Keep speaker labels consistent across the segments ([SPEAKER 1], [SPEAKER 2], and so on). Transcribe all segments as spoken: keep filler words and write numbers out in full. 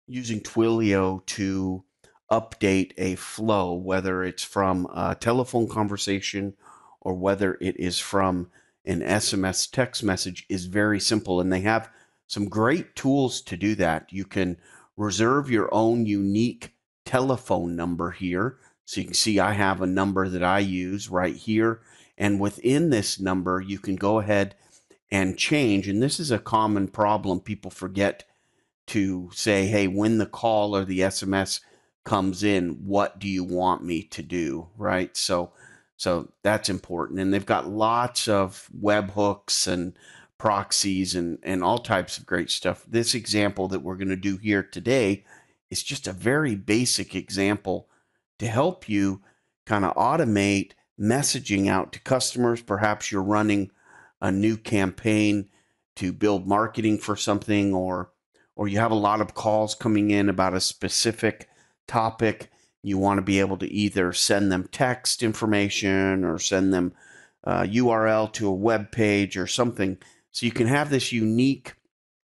[SPEAKER 1] using Twilio to update a flow, whether it's from a telephone conversation or whether it is from an S M S text message, is very simple. And they have some great tools to do that. You can reserve your own unique telephone number here. So you can see I have a number that I use right here. And within this number, you can go ahead and change. And this is a common problem. People forget to say, hey, when the call or the S M S comes in, what do you want me to do, right? So, so that's important. And they've got lots of webhooks and proxies and, and all types of great stuff. This example that we're going to do here today is just a very basic example to help you kind of automate messaging out to customers. Perhaps you're running a new campaign to build marketing for something, or or you have a lot of calls coming in about a specific topic. You want to be able to either send them text information or send them a U R L to a web page or something. So you can have this unique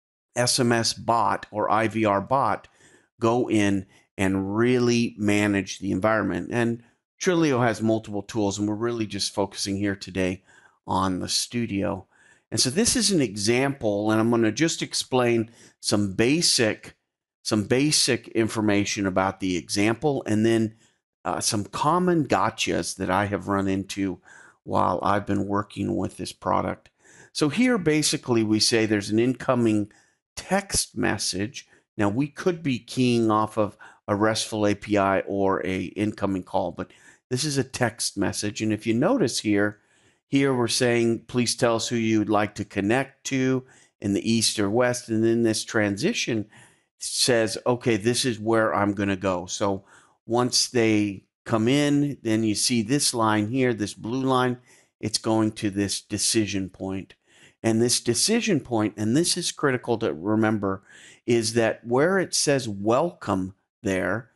[SPEAKER 1] S M S bot or I V R bot go in and really manage the environment. And Twilio has multiple tools, and we're really just focusing here today on the studio. And so this is an example, and I'm going to just explain some basic some basic information about the example, and then uh, some common gotchas that I have run into while I've been working with this product. So here, basically, we say there's an incoming text message. Now, we could be keying off of a RESTful A P I or a incoming call, but this is a text message. And if you notice here, here we're saying, please tell us who you'd like to connect to in the east or west. And then this transition says, okay, this is where I'm going to go. So once they come in, then you see this line here, this blue line, it's going to this decision point. And this decision point, and this is critical to remember, is that where it says welcome there,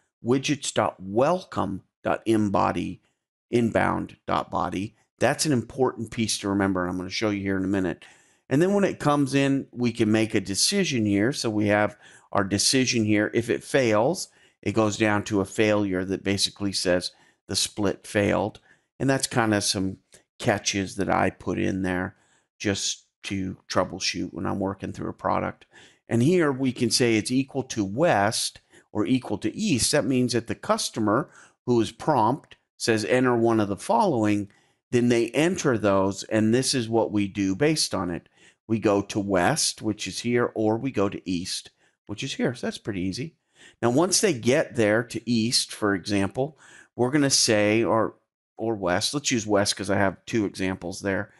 [SPEAKER 1] widgets.welcome.inbody, inbound.body, that's an important piece to remember. And I'm going to show you here in a minute. And then when it comes in, we can make a decision here. So we have our decision here. If it fails, it goes down to a failure that basically says the split failed. And that's kind of some catches that I put in there just to troubleshoot when I'm working through a product. And here we can say it's equal to west or equal to east. That means that the customer who is prompt says enter one of the following, then they enter those, and this is what we do based on it. We go to west, which is here, or we go to east, which is here. So that's pretty easy. Now, once they get there to east, for example, we're going to say, or or west, let's use west because I have two examples there.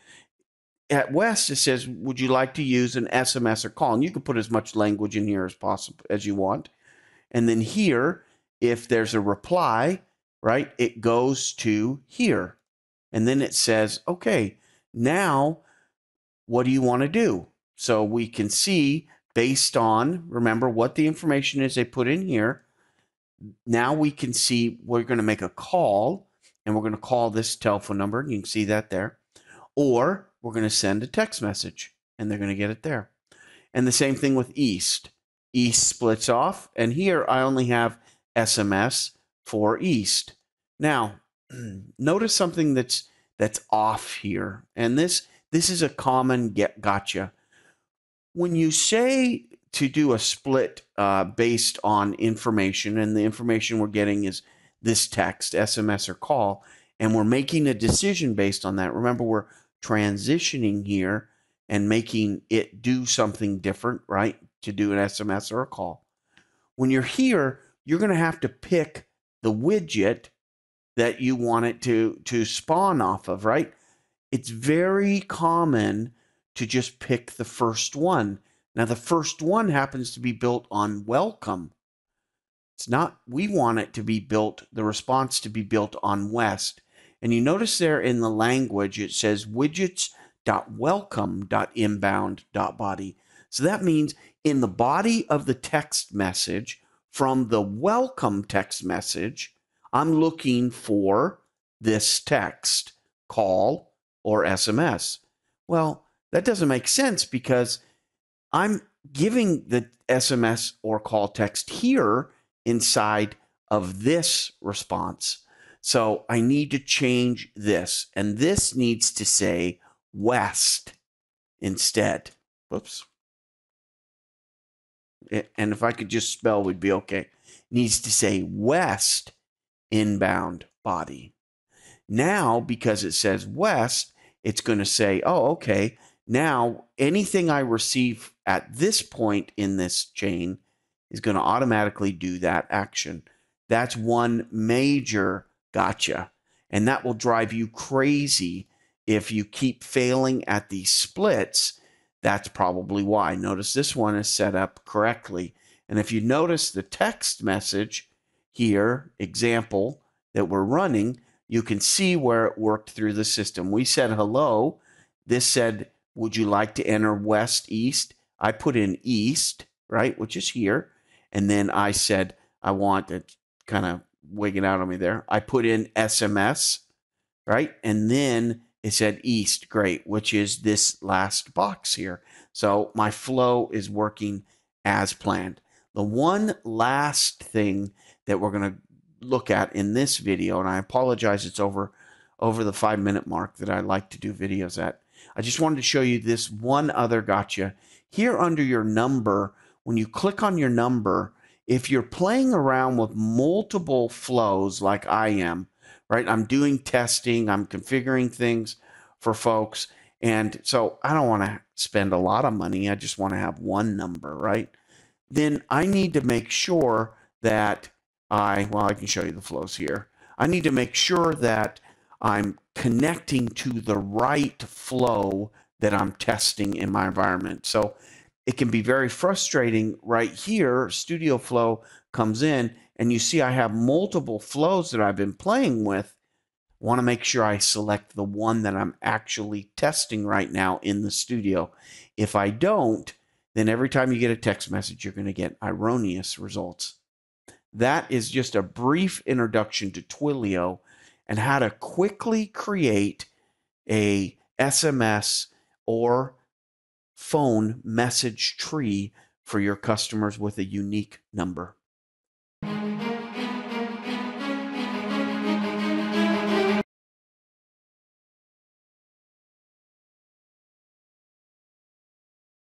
[SPEAKER 1] At west, it says, would you like to use an S M S or call? And you can put as much language in here as possible as you want. And then here, if there's a reply, right, it goes to here. And then it says, okay, now what do you want to do? So we can see based on, remember what the information is they put in here. Now we can see we're going to make a call, and we're going to call this telephone number. And you can see that there. Or we're going to send a text message, and they're going to get it there. And the same thing with east. East splits off, and here I only have S M S for east. Now, notice something that's that's off here, and this this is a common get gotcha. When you say to do a split uh, based on information, and the information we're getting is this text, S M S or call, and we're making a decision based on that. Remember, we're transitioning here and making it do something different, right? To do an S M S or a call. When you're here, you're going to have to pick the widget that you want it to, to spawn off of, right? It's very common to just pick the first one. Now, the first one happens to be built on welcome. It's not, we want it to be built, the response to be built on west. And you notice there in the language, it says widgets.welcome.inbound.body. So that means in the body of the text message from the welcome text message, I'm looking for this text, call or S M S. Well, that doesn't make sense because I'm giving the S M S or call text here inside of this response. So I need to change this, and this needs to say west instead. Whoops. And if I could just spell, we'd be okay. Needs to say west inbound body. Now, because it says west, it's going to say, oh, okay, now anything I receive at this point in this chain is going to automatically do that action. That's one major gotcha. And that will drive you crazy if you keep failing at these splits. That's probably why. Notice this one is set up correctly. And if you notice the text message here, example that we're running, you can see where it worked through the system. We said hello. This said, would you like to enter west, east? I put in east, right, which is here. And then I said, I want it kind of wigging out on me there. I put in S M S, right? And then it said east, great, which is this last box here. So my flow is working as planned. The one last thing that we're going to look at in this video, and I apologize, it's over over the five minute mark that I like to do videos at. I just wanted to show you this one other gotcha. Here under your number, when you click on your number, if you're playing around with multiple flows like I am, right? I'm doing testing, I'm configuring things for folks, and so I don't want to spend a lot of money. I just want to have one number, right? Then I need to make sure that I, well, I can show you the flows here. I need to make sure that I'm connecting to the right flow that I'm testing in my environment. So it can be very frustrating right here. Studio Flow comes in and you see I have multiple flows that I've been playing with. I want to make sure I select the one that I'm actually testing right now in the studio. If I don't, then every time you get a text message, you're going to get erroneous results. That is just a brief introduction to Twilio and how to quickly create a S M S or phone message tree for your customers with a unique number.